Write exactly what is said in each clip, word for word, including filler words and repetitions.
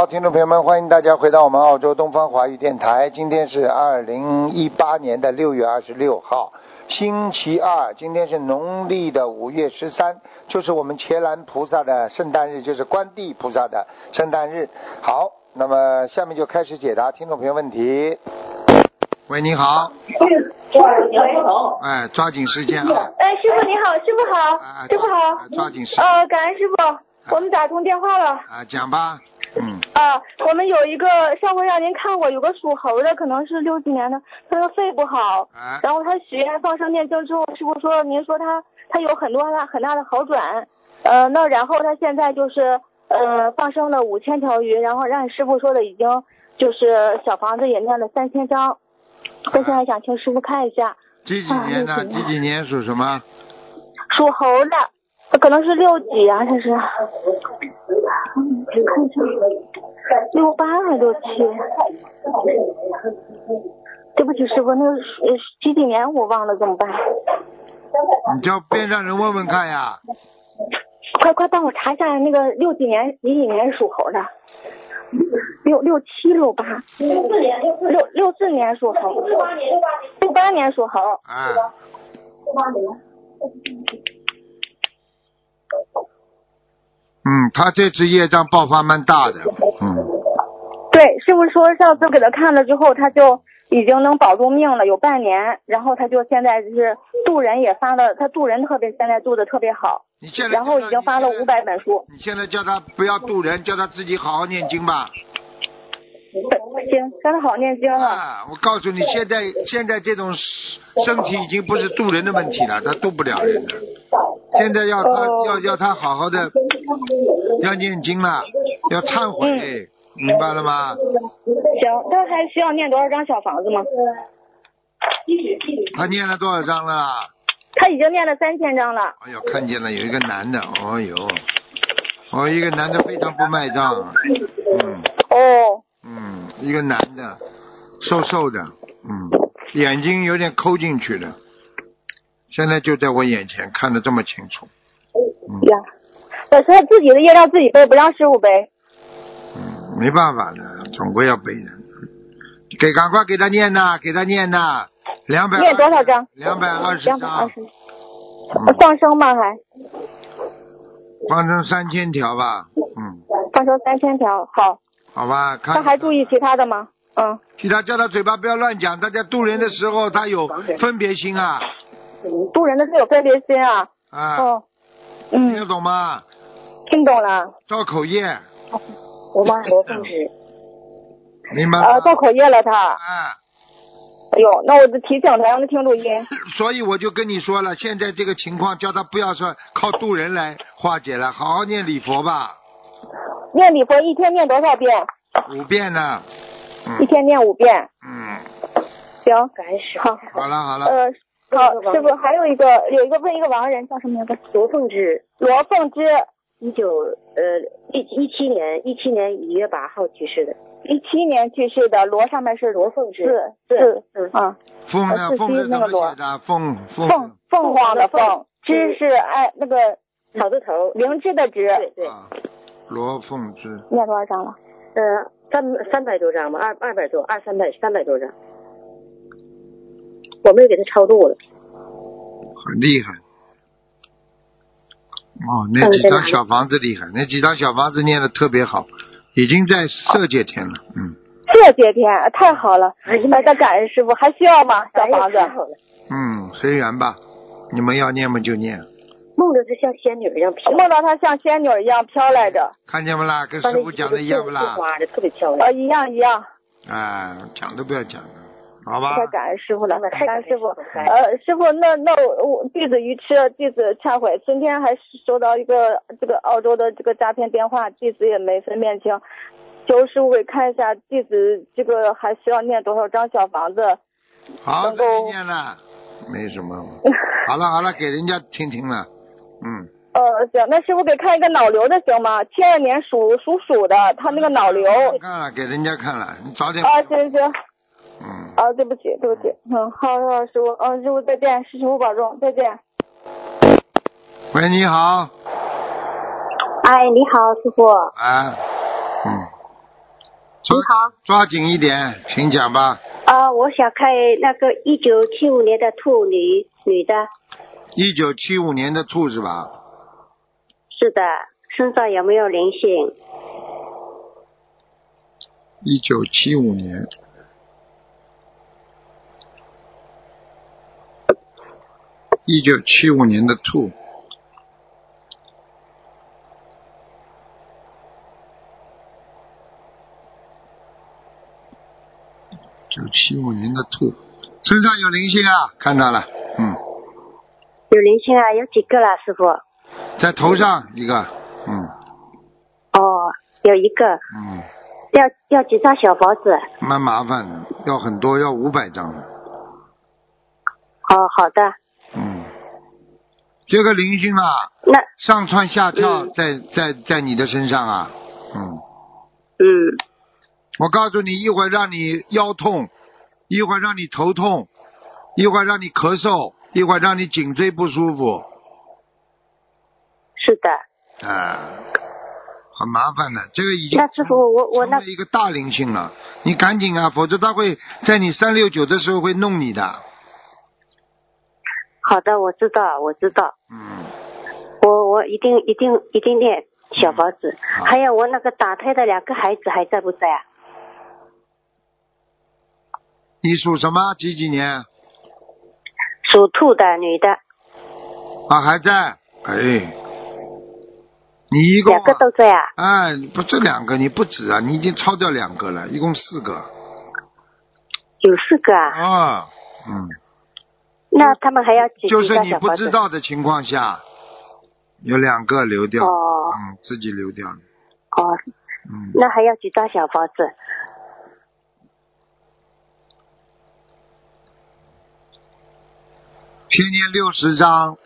听众朋友们，欢迎大家回到我们澳洲东方华语电台。今天是二零一八年的六月二十六号，星期二。今天是农历的五月十三，就是我们伽蓝菩萨的圣诞日，就是观地菩萨的圣诞日。好，那么下面就开始解答听众朋友问题。喂，你好。哎，抓紧时间啊！ 哎，师傅你好，师傅好， 哎、 师傅好， 抓紧时间。 呃，感恩师傅，我们打通电话了。 啊，讲吧。嗯。 啊，我们有一个上回让您看过，有个属猴的，可能是六几年的，他的肺不好， 啊、 然后他许愿放生念经之后，师傅说，您说他他有很多大很大的好转，呃，那然后他现在就是呃放生了五千条鱼，然后让师傅说的已经就是小房子也念了三千张，我现在想请师傅看一下。 几几年的？几几年属什么？ 属猴的，可能是六几啊，这是。看一下，六八还是六七？对不起，师傅，那个几几年我忘了，怎么办？ 你叫边上人问问看呀。 快快帮我查一下那个六几年、几几年属猴的。六六七六八。六四年六六四年属猴。六八年六八年属猴。 啊。 六八年。 嗯，他这次业障爆发蛮大的。嗯。 对，师傅说上次给他看了之后，他就已经能保住命了，有半年，然后他就现在就是渡人也发了，他渡人特别现在渡的特别好。 你现在然后已经发了五百本书。 你现在叫他不要渡人，叫他自己好好念经吧。 行，叫他好好念经了。 啊，我告诉你，现在现在这种身体已经不是渡人的问题了，他渡不了人了。现在要他、呃、要要他好好的要念经了，要忏悔、嗯，明白了吗？ 行，他还需要念多少张小房子吗？ 他念了多少张了？ 他已经念了三千张了。 哎呦，看见了，有一个男的，哦呦，哦，一个男的非常不卖账，嗯。 哦。 嗯，一个男的，瘦瘦的，嗯，眼睛有点抠进去的，现在就在我眼前，看得这么清楚。 嗯、呀，但是他自己的业让自己背，不让师傅背。 嗯，没办法的，总归要背的。给，赶快给他念呐，给他念呐，两百。 念多少张？ 两百二十张。两百二十。 放生吗？还？ 放生三千条吧，嗯。 放生三千条，好。 好吧，看他还注意其他的吗？嗯。 其他叫他嘴巴不要乱讲，大家渡人的时候他有分别心啊。 渡人的时候有分别心啊。 啊。 哦。嗯。 听得懂吗？ 听懂了。 造口业。 我妈罗凤芝。 明白了。 啊，造口业了他。 啊。 哎呦，那我就提醒他，让他听录音。 所以我就跟你说了，现在这个情况，叫他不要说靠渡人来化解了，好好念礼佛吧。 念礼佛一天念多少遍？ 五遍呢。嗯、 一天念五遍。 嗯。 行，感恩师父。好。 好了好了。 呃，好，师傅还有一个有一个问一个亡人叫什么名字？ 罗凤芝。 罗凤芝。 一九呃一一七年一七年一月八号去世的。 一七年去世的，罗上面是罗凤芝。 是是嗯啊。 凤呢？凤是怎么写的？凤凤。 凤凤凰的凤，芝是哎那个草字头， 灵芝的芝。 对对。 啊罗凤芝念多少张了？ 呃，三三百多张吧，二二百多，二三百三百多张。我们也给他超度了。 很厉害。哦，那几张小房子厉害，那几张小房子念的特别好，已经在色界天了，嗯。 色界天太好了，大家感恩师傅，还需要吗？小房子。 嗯，随缘吧，你们要念嘛就念。 梦着是像仙女一样飘， 梦到她像仙女一样飘来着。 看见不啦？跟师傅讲的一样不啦？ 花的特别漂亮。 呃，一样一样。 哎，讲都不要讲了，好吧？ 太感恩师傅了，感恩师傅。呃，师傅，那那我弟子愚痴，弟子忏悔。今天还收到一个这个澳洲的这个诈骗电话，弟子也没分辨清，求师傅给看一下，弟子这个还需要念多少张小房子？ 好，再念了，没什么。好了好了，给人家听听了。嗯， 呃，行，那师傅给看一个脑瘤的行吗？七二年属属鼠的，他那个脑瘤。 看了，给人家看了，你早点。 啊，行行。 嗯。 啊，对不起，对不起。嗯，好，好，师傅，嗯，师傅再见，师傅保重，再见。 喂，你好。 哎，你好，师傅。 啊，嗯。 抓你好。 抓紧一点，请讲吧。 啊、我想看那个一九七五年的兔女女的， 一九七五年的兔是吧？ 是的，身上有没有灵性？ 一九七五年，一九七五年的兔，一九七五年的兔，身上有灵性啊，看到了，嗯， 有灵性啊？有几个了，师傅？ 在头上一个，嗯哦，有一个。 嗯， 要要几张小房子？ 蛮麻烦的，要很多，要五百张。 哦，好的。 嗯，这个灵性啊， 那上蹿下跳嗯在在在你的身上啊，嗯， 嗯， 我告诉你，一会儿让你腰痛，一会儿让你头痛，一会儿让你咳嗽，一会儿让你颈椎不舒服， 是的。 啊，很麻烦的。这个已经那师傅，我我那成为一个大灵性了，你赶紧啊，否则他会在你三六九的时候会弄你的。 好的，我知道，我知道， 嗯， 我我一定一定一定念小房子。 好还有我那个打胎的两个孩子还在不在啊？ 你属什么？几几年？ 属兔的女的， 啊，还在。哎，你一共、啊、 两个都在啊？ 哎，不这两个你不止啊，你已经超掉两个了，一共四个。 有四个啊？ 啊，嗯。 那他们还要几就几是你不张小房子？ 知道的情况下，有两个流掉， 哦嗯，自己流掉了， 哦， 嗯， 那还要几张小房子？ 天天六十张，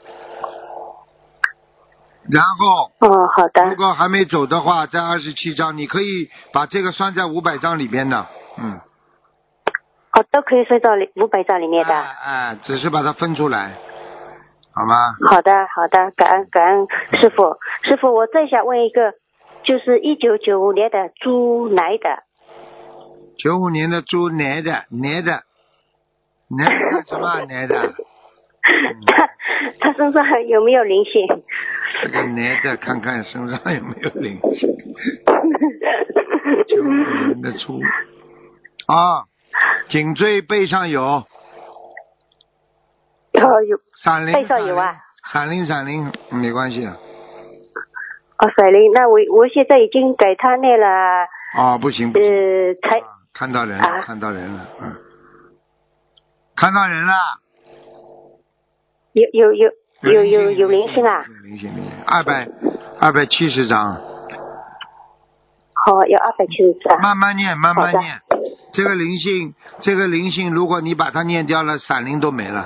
然后哦，好的如。果还没走的话，再二十七张，你可以把这个算在五百张里边的，嗯， 哦，都可以算到里五百张里面的。 哎哎，只是把它分出来，好吗？ 好的，好的，感恩感恩师傅。师傅，我再想问一个，就是一九九五年的猪男的， 九五年的猪男的男的男的干什么男的？ 他他身上有没有灵性？ 这个男的看看身上有没有灵性。九五年的猪啊，颈椎背上有哦，有闪灵， 背上有啊， 闪灵闪灵，没关系的。 哦，闪灵，那我我现在已经给他那了， 哦，不行不行， 呃，才啊看到人了， 啊看到人了，嗯，看到人了， 有有有有有有灵性啊？ 有灵性灵性，二百二百七十张， 好，有二百七十张。 慢慢念，慢慢好的念。这个灵性，这个灵性，如果你把它念掉了，闪灵都没了。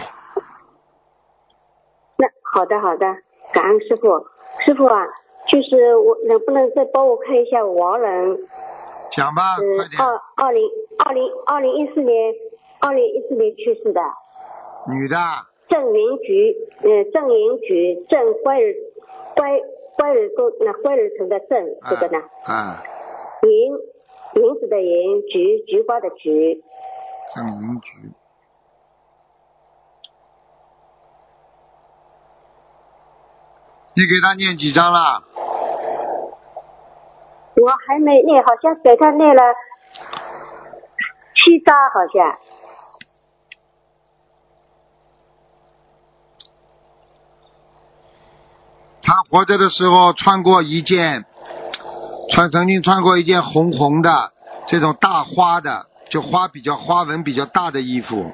那好的好的，感恩师傅。师傅啊，就是我能不能再帮我看一下亡人？ 讲吧， 嗯快，点。 二二零二零二零一四年，二零一四年去世的女的， 郑云菊，呃，郑云菊，郑乖儿乖乖儿多那乖儿城的郑，这个呢， 啊， 云云子的云，菊菊花的菊， 郑银菊。你给他念几张了？ 我还没念，好像给他念了七张，好像。 他活着的时候穿过一件，穿曾经穿过一件红红的这种大花的，就花比较花纹比较大的衣服。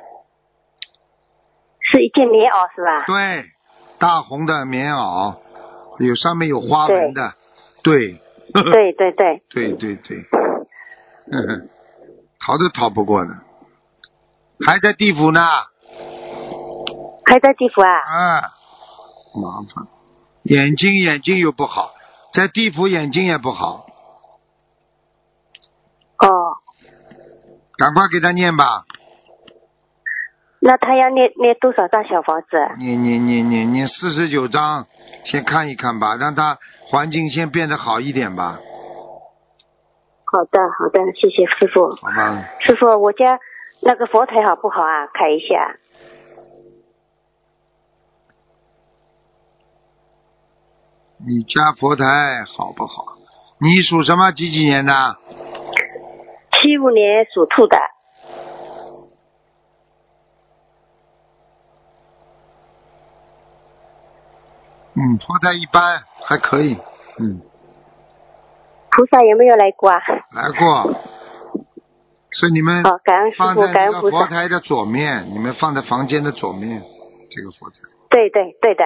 是一件棉袄是吧？ 对，大红的棉袄，有上面有花纹的。对。 对对对。 对对对。呵呵，逃都逃不过的，还在地府呢。 还在地府啊？ 啊，麻烦。眼睛眼睛又不好，在地府眼睛也不好。 哦。 赶快给他念吧。 那他要念念多少张小房子？ 念念念念念四十九章，先看一看吧，让他环境先变得好一点吧。 好的好的，谢谢师傅。 好吗？ 师傅，我家那个佛台好不好啊？看一下。 你家佛台好不好？你属什么？几几年的？ 七五年属兔的。 嗯，佛台一般，还可以。嗯。 菩萨有没有来过啊？ 来过。是你们好，感恩师傅， 放在那个感恩菩萨。 佛台的左面，你们放在房间的左面，这个佛台。 对对对的。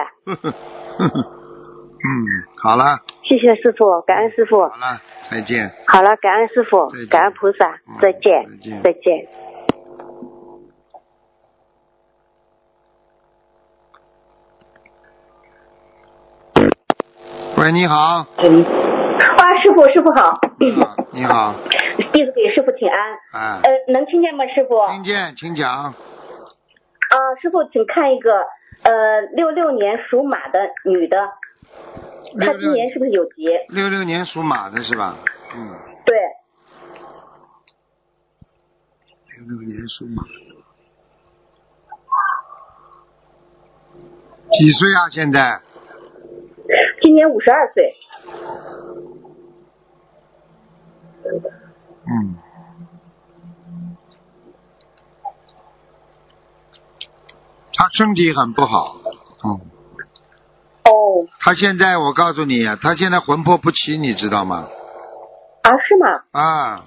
嗯，好了。 谢谢师傅，感恩师傅。 好了，再见。 好了，感恩师傅，感恩菩萨， 嗯、 再见， 再见， 再见。 喂，你好。 嗯。啊，师傅，师傅好。 啊、你好。 弟子给师傅请安。 啊。 呃，能听见吗，师傅？ 听见，请讲。啊， 师傅，请看一个呃六六年属马的女的，她今年是不是有劫？ 六六年属马的是吧？嗯。 对。 六六年属马的。几岁啊？现在？ 今年五十二岁。 嗯。他身体很不好。嗯。 哦。 他现在，我告诉你，他现在魂魄不齐，你知道吗？ 啊，是吗？ 啊。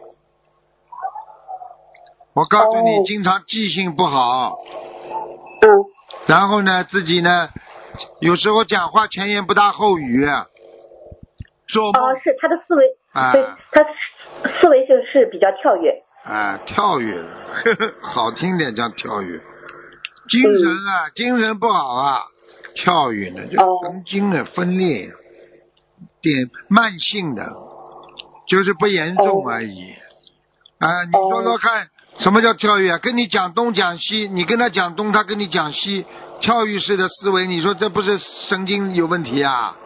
我告诉你， 哦、 经常记性不好。 嗯。 然后呢，自己呢，有时候讲话前言不搭后语。做梦。 哦，是他的思维。 啊。 对，他思维就是比较跳跃。 啊，跳跃，呵呵，好听点叫跳跃。精神啊，嗯、精神不好啊，跳跃呢就神经的分裂，哦、点慢性的，就是不严重而已。哦、啊，你说说看，哦、什么叫跳跃？跟你讲东讲西，你跟他讲东，他跟你讲西，跳跃式的思维，你说这不是神经有问题啊？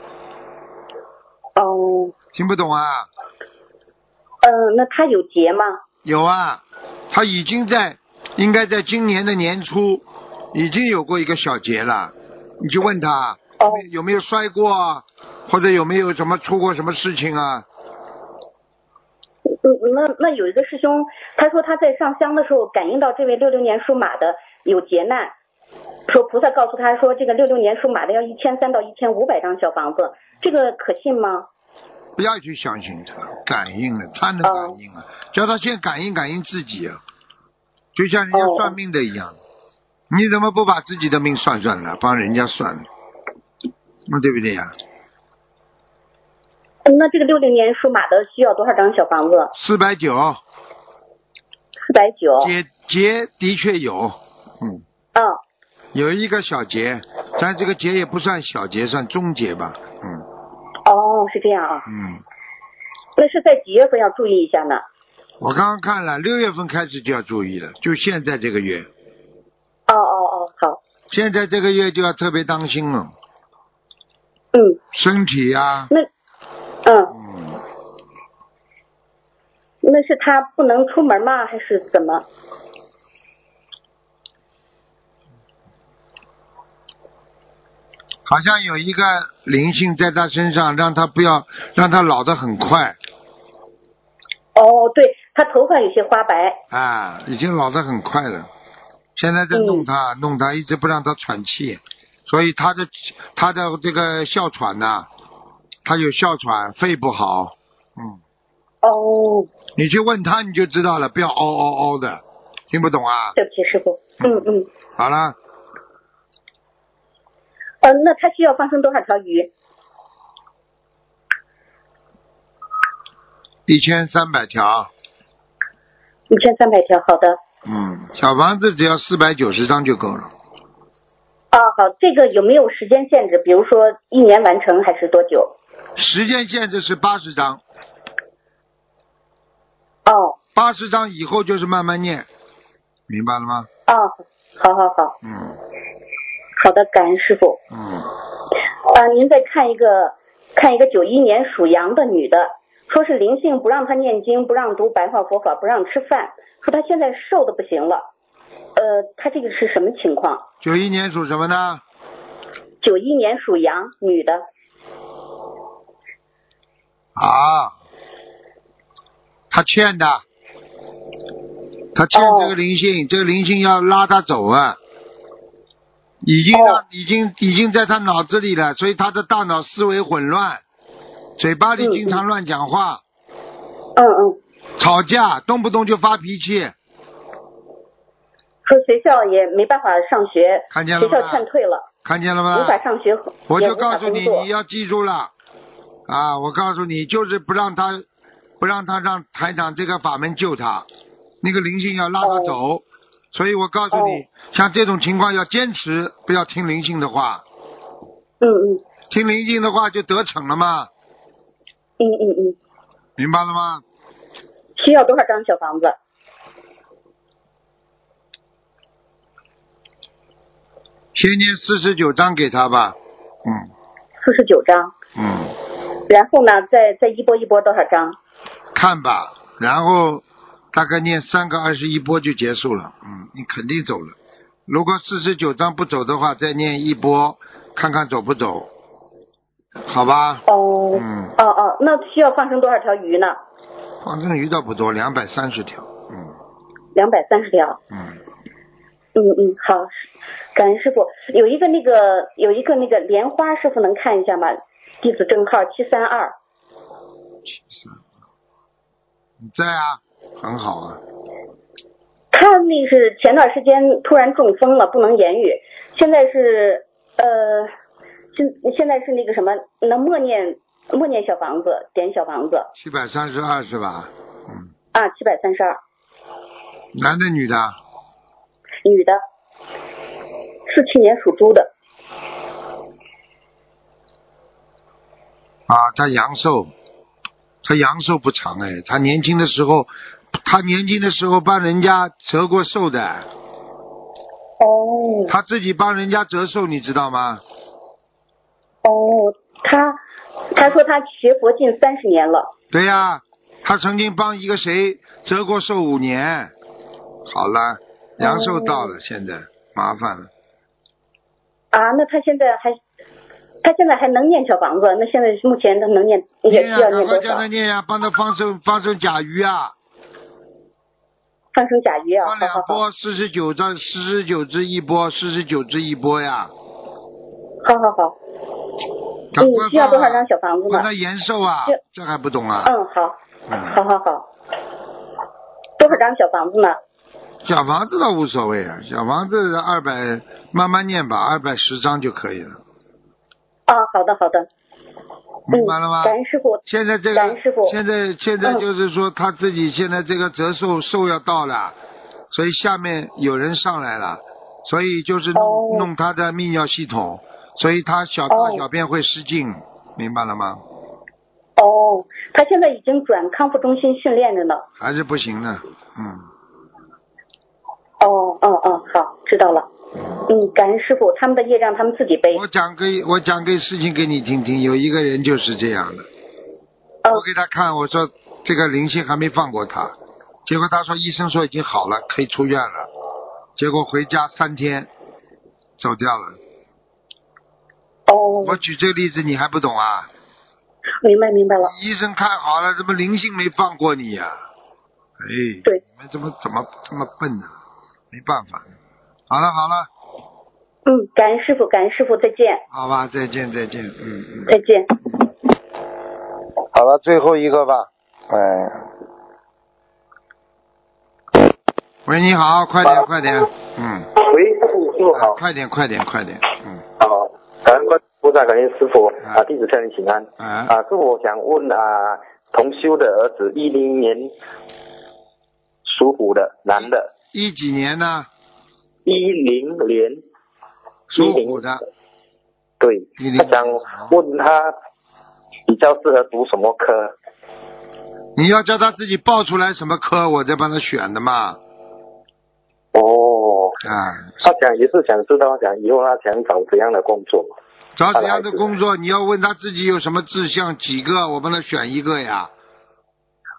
哦。 听不懂啊？ 嗯、呃，那他有劫吗？ 有啊，他已经在，应该在今年的年初。已经有过一个小劫了，你就问他、哦、有没有摔过啊，或者有没有什么出过什么事情啊？ 嗯，那那有一个师兄，他说他在上香的时候感应到这位六六年属马的有劫难，说菩萨告诉他说这个六六年属马的要一千三到一千五百张小房子，这个可信吗？ 不要去相信他，感应了，他能感应啊，哦、叫他先感应感应自己啊，就像人家算命的一样。哦，你怎么不把自己的命算算了，帮人家算了，那对不对呀？ 那这个六零年属马的需要多少张小房子？ 四百九。 四百九。 劫劫的确有，嗯。 嗯。 有一个小劫，但这个劫也不算小劫，算中劫吧，嗯。 哦，是这样啊。 嗯。 那是在几月份要注意一下呢？ 我刚刚看了，六月份开始就要注意了，就现在这个月。 哦哦哦，好。 现在这个月就要特别当心了。 嗯。 身体呀、啊。 那，嗯。 嗯。 那是他不能出门吗？还是怎么？ 好像有一个灵性在他身上，让他不要，让他老得很快。 哦，对，他头发有些花白。 啊，已经老得很快了。现在在弄他，嗯、弄他，一直不让他喘气，所以他的他的这个哮喘呐、啊，他有哮喘，肺不好，嗯。 哦。 你去问他你就知道了，不要嗷嗷嗷的，听不懂啊？ 对不起，师傅。嗯嗯。 好了。 呃，那他需要放生多少条鱼？ 一千三百条。 一千三百条，好的。 嗯，小房子只要四百九十张就够了。 啊，好，这个有没有时间限制？比如说一年完成还是多久？ 时间限制是八十张。 哦。 八十张以后就是慢慢念，明白了吗？ 哦，好好好。 嗯。 好的，感恩师傅。 嗯。 啊，您再看一个，看一个九一年属羊的女的， 说是灵性不让他念经，不让读白话佛法，不让吃饭，说他现在瘦的不行了。呃，他这个是什么情况？ 九一年属什么呢？ 九一年属羊，女的。 啊，他欠的，他欠这个灵性，哦、这个灵性要拉他走啊，已经让、哦、已经已经在他脑子里了，所以他的大脑思维混乱，嘴巴里经常乱讲话， 嗯嗯， 吵架，动不动就发脾气， 说学校也没办法上学， 看见了吗？ 学校劝退了， 看见了吗？ 无法上学， 我就告诉你，你要记住了。啊，我告诉你，就是不让他，不让他让台长这个法门救他，那个灵性要拉他走，哦、所以我告诉你，哦、像这种情况要坚持，不要听灵性的话。 嗯嗯。 听灵性的话就得逞了嘛。 嗯嗯嗯。 明白了吗？ 需要多少张小房子？ 先念四十九张给他吧。嗯。 四十九张。 嗯。 然后呢，再再一波一波多少张？ 看吧，然后大概念三个二十一波就结束了。嗯，你肯定走了。如果四十九张不走的话，再念一波，看看走不走，好吧？ 哦。 嗯。 哦哦，那需要放生多少条鱼呢？ 放生鱼倒不多，两百三十条。嗯。 两百三十条。 嗯。 嗯嗯，好，感恩师傅。有一个那个有一个那个莲花，师傅能看一下吗？弟子证号七三二。 七三二，你在啊？很好啊。 他那是前段时间突然中风了，不能言语。现在是呃，现现在是那个什么，能默念默念小房子，点小房子。 七百三十二是吧？嗯。 啊，七百三十二。 男的女的？ 女的，四七年属猪的。 啊，他阳寿，他阳寿不长哎，他年轻的时候，他年轻的时候帮人家折过寿的。 哦。 他自己帮人家折寿，你知道吗？ 哦，他他说他学佛近三十年了。 对呀、啊，他曾经帮一个谁折过寿五年。好了，阳寿到了，哦、现在麻烦了。 啊，那他现在还？他现在还能念小房子？那现在目前他能念也需要念多少？ 赶快叫他念呀，帮他放生放生甲鱼啊！ 放生甲鱼啊！ 放两波，四十九张，四十九只一波，四十九只一波呀！ 好好好。 嗯， 需要多少张小房子呢？ 帮他延寿啊！这还不懂啊？ 嗯，好，好好好。多少张小房子呢？ 小房子倒无所谓啊，小房子二百，慢慢念吧，二百十张就可以了。 啊，好的好的， 明白了吗？ 感恩师傅。 现在这个， 感恩师傅。 现在现在就是说他自己现在这个折寿寿要到了，所以下面有人上来了，所以就是弄、哦、弄他的泌尿系统，所以他小大小便会失禁，哦、明白了吗？ 哦，他现在已经转康复中心训练着呢。 还是不行的，嗯。 哦哦哦，好，知道了。嗯，感恩师傅，他们的业障他们自己背。 我讲个我讲个事情给你听听，有一个人就是这样的。哦、我给他看，我说这个灵性还没放过他，结果他说医生说已经好了，可以出院了，结果回家三天走掉了。 哦。 我举这个例子你还不懂啊？ 明白明白了。 医生看好了，怎么灵性没放过你呀、啊？哎， 对， 你们怎么怎么这么笨呢、啊？没办法。好了好了。 嗯，感恩师傅，感恩师傅，再见。 好吧，再见再见，嗯嗯。 再见。 好了，最后一个吧。哎。喂，你好，快点快点，嗯。 喂，师傅，师傅好。 快点快点快点，嗯。 好，感恩观菩萨，感恩师傅啊，弟子向你请安。 啊。 啊，师傅，我想问啊，同修的儿子，一零年属虎的男的。 一几年呢？ 一零年属虎的。 对，他想问他比较适合读什么科？ 你要叫他自己报出来什么科，我再帮他选的嘛。 哦。 啊。 他想也是想知道，想以后他想找怎样的工作？ 找怎样的工作？你要问他自己有什么志向，几个，我帮他选一个呀。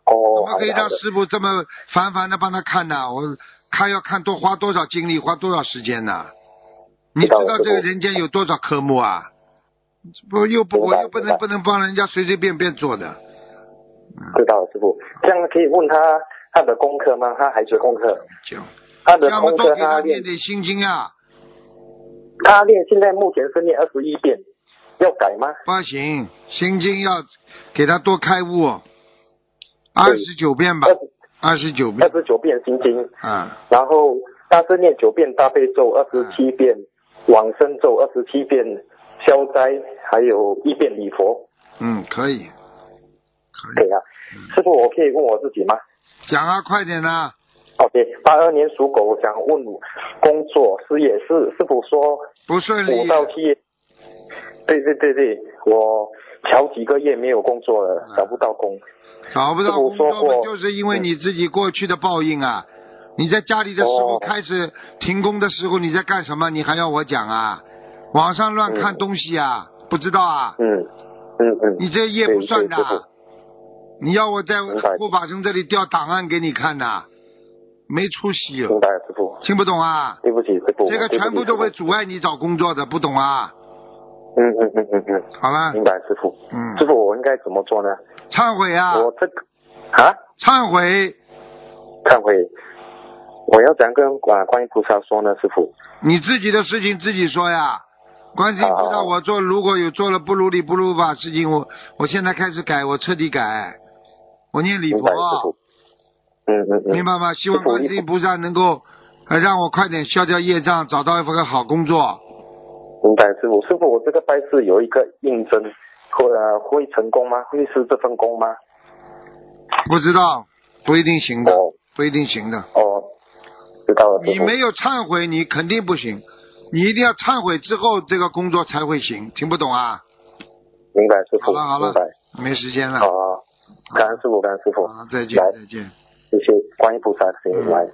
哦， 怎么可以让好的师傅这么烦烦的帮他看呢？我看要看多花多少精力，花多少时间呢？你知道这个人间有多少科目啊？不又不我又不能不能帮人家随随便便做的。 知道了，师傅。这样可以问他他的功课吗？他孩子功课？ 讲他的要么功多给他课他练， 念点心经啊。 他练现在目前是念二十一遍，要改吗？ 不行，心经要给他多开悟，二十九遍吧，二十九遍二。十九遍心经， 啊， 然后他是念九遍大悲咒，二十七遍往生咒，二十七遍消灾，还有一遍礼佛。 嗯，可以，可以。 可以啊，师傅，我可以问我自己吗讲啊，快点呐、 ？OK， 八二年属狗，想问工作事业，是师傅说不顺利五。到七月。对对对对，我好几个月没有工作了，找不到工。 找不到工师傅说作嘛， 过就是因为你自己过去的报应啊！你在家里的时候哦开始停工的时候，你在干什么？你还要我讲啊？网上乱看东西啊？不知道啊？ 嗯嗯嗯。 你这业不算的对对师。 你要我在明白护法神这里调档案给你看呐？没出息哦！ 明白了，师傅。 听不懂啊？ 对不起，师傅。 这个全部都会对不起师阻碍你找工作的，不懂啊？ 傅嗯嗯嗯嗯嗯。 好了， 明白，师傅。 嗯， 师傅，我应该怎么做呢？ 忏悔啊！ 我这个啊， 忏悔！ 忏悔。我要怎样跟啊观音菩萨说呢，师傅？ 你自己的事情自己说呀。观世音菩萨， 好我做如果有做了不如理不如法事情，我我现在开始改，我彻底改，我念礼佛明白，，师傅。嗯嗯嗯。 明白吗？希望师傅观世音菩萨能够呃让我快点消掉业障，找到一份好工作。 明白，师傅。师傅，我这个拜师有一个应征，会呃会成功吗？会是这份工吗？ 不知道，不一定行的， 哦不一定行的。 哦，知道了，师傅。 你没有忏悔，你肯定不行。你一定要忏悔之后，这个工作才会行。听不懂啊？ 明白，师傅。 好了好了明白。 没时间了。 好啊，感恩师傅，感恩师傅。 好了，再见来再见。 谢谢观音菩萨，请嗯来。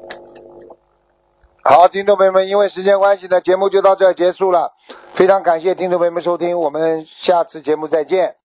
好，听众朋友们，因为时间关系呢，节目就到这儿结束了。非常感谢听众朋友们收听，我们下次节目再见。